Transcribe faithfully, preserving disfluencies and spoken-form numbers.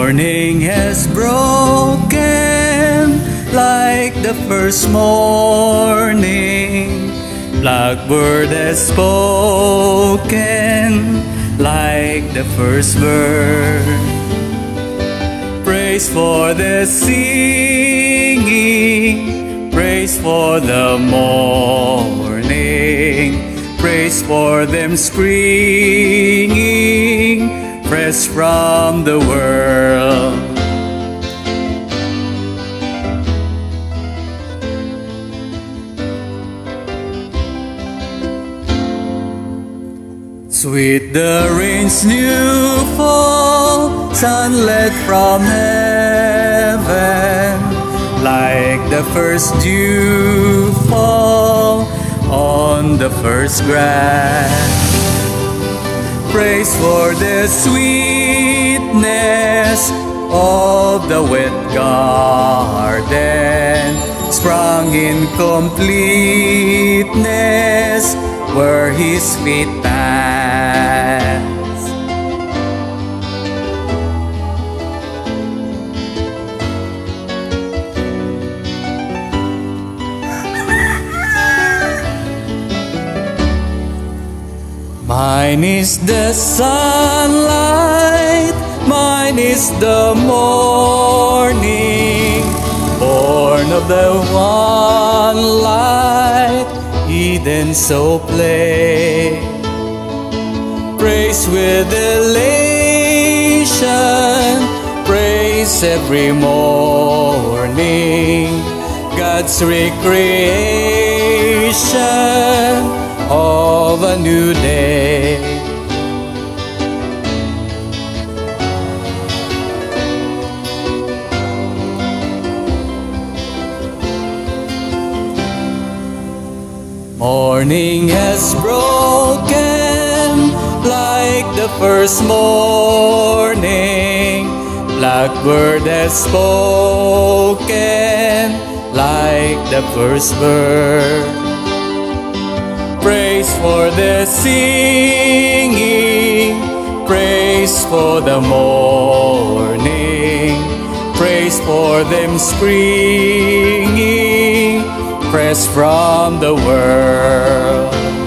Morning has broken like the first morning. Blackbird has spoken like the first bird. Praise for the singing, praise for the morning, praise for them springing fresh from the world. Sweet the rain's new fall, sunlit from heaven, like the first dew fall on the first grass. Praise for the sweetness of the wet garden, sprung in completeness where His feet pass. Mine is the sunlight, mine is the morning, born of the one light, Eden so plain. Praise with elation, praise every morning, God's recreation of a new day. Morning has broken like the first morning. Blackbird has spoken like the first bird. Praise for the singing, praise for the morning, praise for them springing fresh from the world.